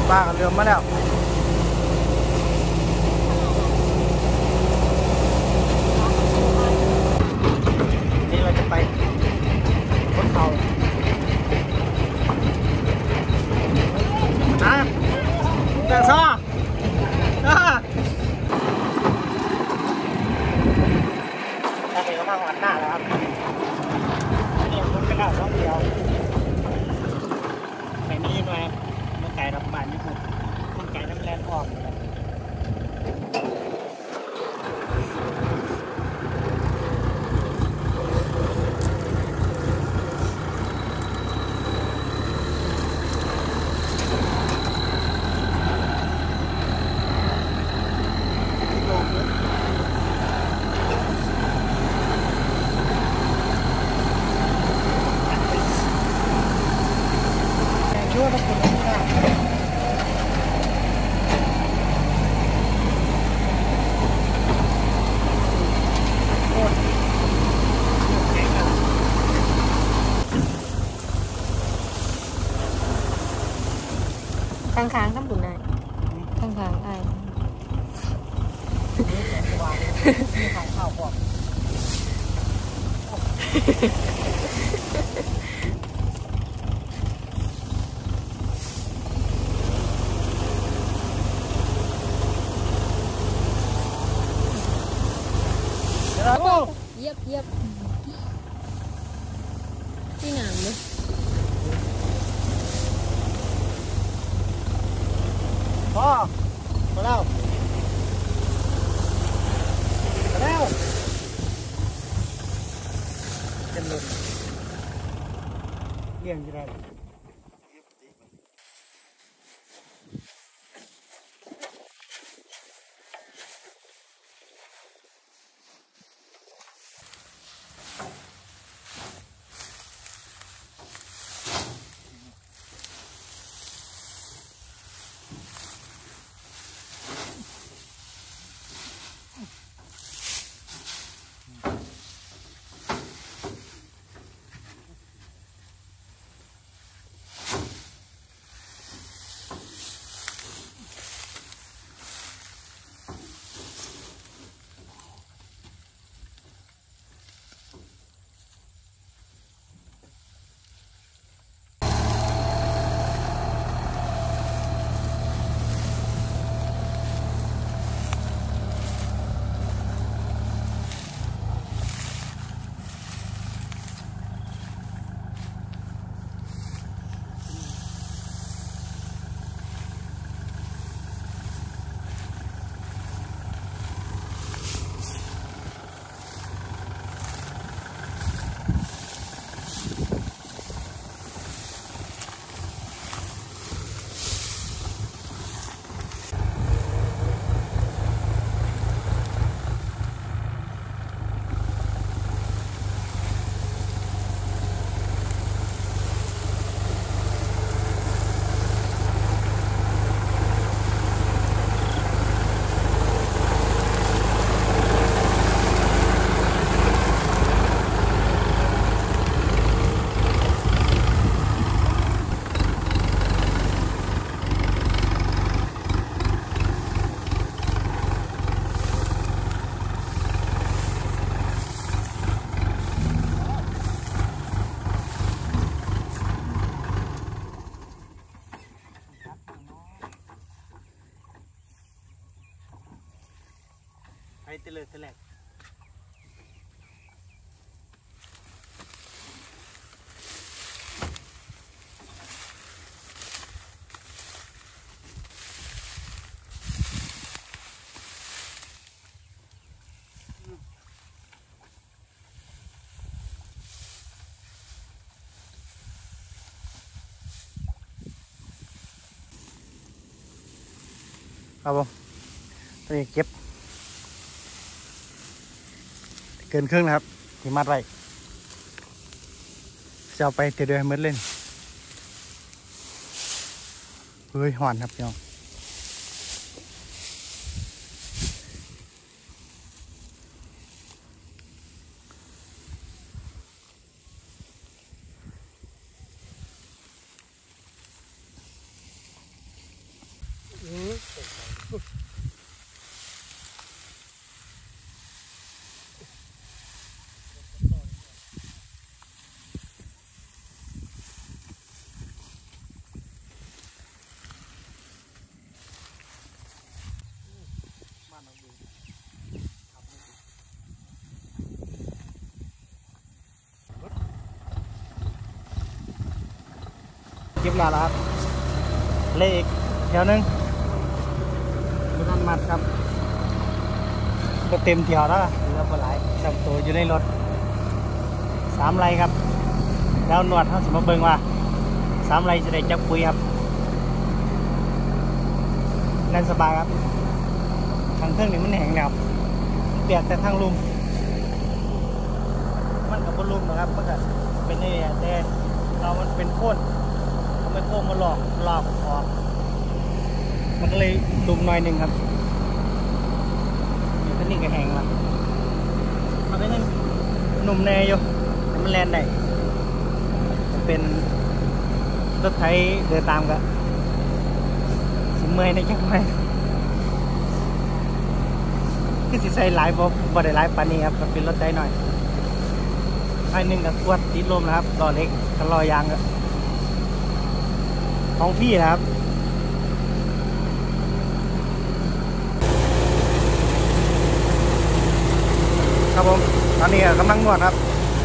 ป้าก็เรือมาแล้วนี่เราจะไปบนเขาเดินซ้อถ้าเดี๋ยวมาหวานหน้าแล้วครับนี่มันเป็นอ่าวท่องเที่ยวไปนี่มามันไก่ดอกบานญี่ปุ่นมันไก่น้ำแรงออกชั่วทุกคนนะค้างๆทำบุญได้ค้างๆไอ้ขายข้าวพวกเย็บที่หนามเลยพอมาแล้วเต็มเลยเลี้ยงจะได้ไปเตลิดเตลกครับผมตอนนี้เก็บเกินครึ่งนะครับที่มัดไว้จะเอาไปเตะเดือยมืดเล่นเฮ้ยหอนครับพี่น้องเก็บแล้วครับเลขแถวนึงไม่ทันมัดครับก็เต็มเที่ยวแล้วเหลือปลายจับตัวอยู่ในรถ3 ไรครับแล้วนวดเขาสมมาเบิ่งว่า3 ไรจะได้จับปุยครับนั่นสบายครับทางเครื่องนี่มันแห้งแล้วเปียกแต่ทางลุ่มมันกับบนลุ่มนะครับมันก็เป็นนี่แต่เรามันเป็นโค่นเขาไม่โค้งมาหลอกออกมันก็เลยลุ่มหน่อยหนึ่งครับอยู่ที่นี่ก็แห้งแล้วมันก็ยังหนุ่มแน่อยู่แต่มันแลนได้เป็นรถไถเดินตามกันสิเมื่อยในจังไหมคือสิใส่หลายบ่ได้หลายปานนี้ครับมันเป็นรถไถหน่อยไอ้หนึ่งกับขวดติดลมนะครับล้อเล็กกับล้อยางของพี่นะครับครับผมตอนนี้กำลังนวดครับ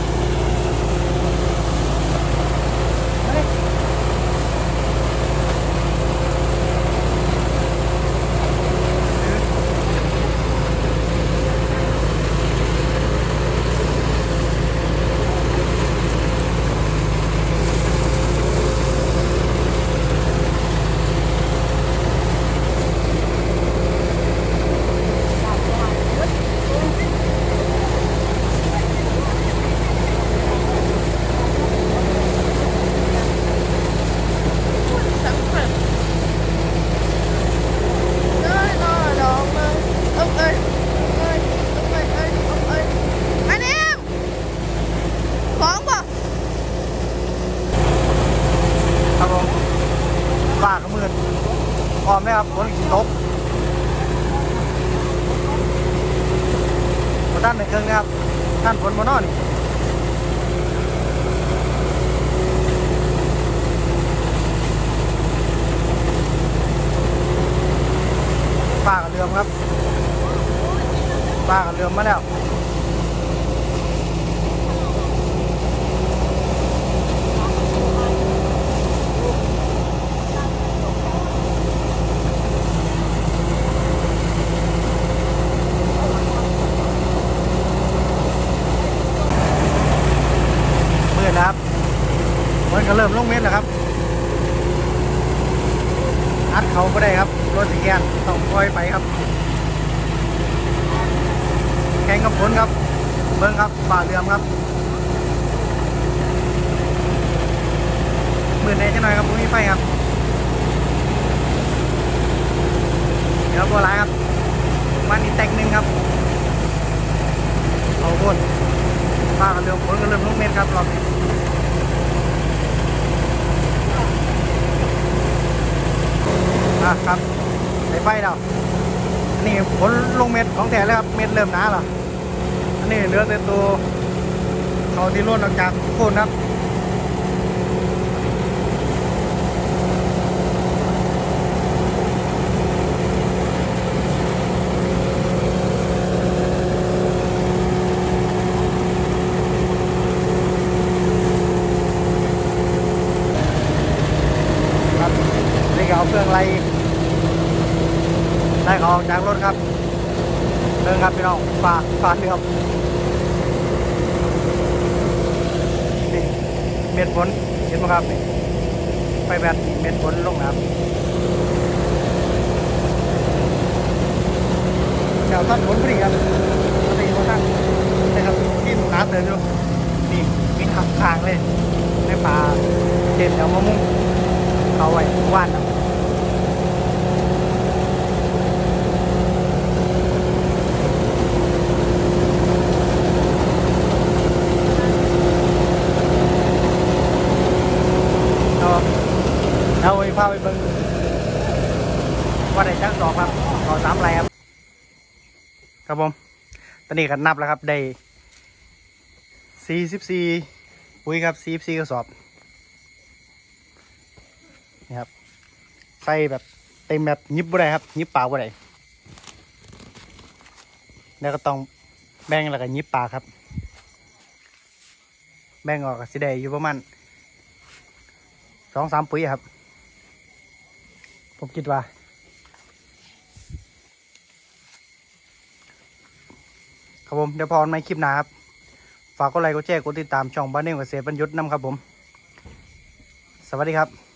ป่าขมืดพร้อมไหมครับฝนตกด้านในเครื่องนะครับด้านฝนบนนอนป่ากับเรือมครับป่ากับเรือมมาแล้วครับมันก็เริ่มลงเม็ดแล้วครับอัดเขาไม่ได้ครับรถสีแกนต้องปล่อยไปครับแข่งกับฝนครับเบิ้งครับป่าเรือมครับมือในจะหน่อยครับมีไฟครับเดี๋ยวบัวลายครับมันอีกแตกหนึ่งครับเอาบนป่ากับเรือฝนก็เริ่มลงเม็ดครับรอบนี้ครับใส่ไฟแล้วนี่ผลลงเม็ดของแท้แล้วครับเม็ดเริ่มหนาแล้วอันนี้เหลือแต่ตัวเขาที่ล้วนออกจากโคนครับนี่ก็เอาเครื่องไล่เขาออกจากรถครับเดินครับพี่น้องฝ่าเรือครับนี่เม็ดฝนเห็นไหมครับนี่ไปแบบเม็ดฝนลงนะครับเดี๋ยวท่านฝนพอดีครับพอดีท่านนะครับที่น้ำเดินอยู่นี่มีขับทางเลยในป่าเจ็บแถวมะม่วงเอาไว้ว่านครับเราไปพาไปเบิ่งฝว่าได้จังสองครับต่อ3 ไรครับครับผมตอนนี้กันนับแล้วครับได้44ปุ๋ยครับ44กระสอบนี่ครับใส่แบบเต็มแบบยิบบ่ได้ครับยิบปากบ่ได้แล้วก็ต้องแบ่งแล้วก็ยิบปากครับแบ่งออกก็สิได้อยู่ประมาณ2-3 ปุ๋ยครับผมคิดว่าครับผมเดี๋ยวพอในคลิปหน้าครับฝากกดไลค์กดแชร์กดติดตามช่องบ้านเน่งเกษตรบรรยุทธ์นำครับผมสวัสดีครับ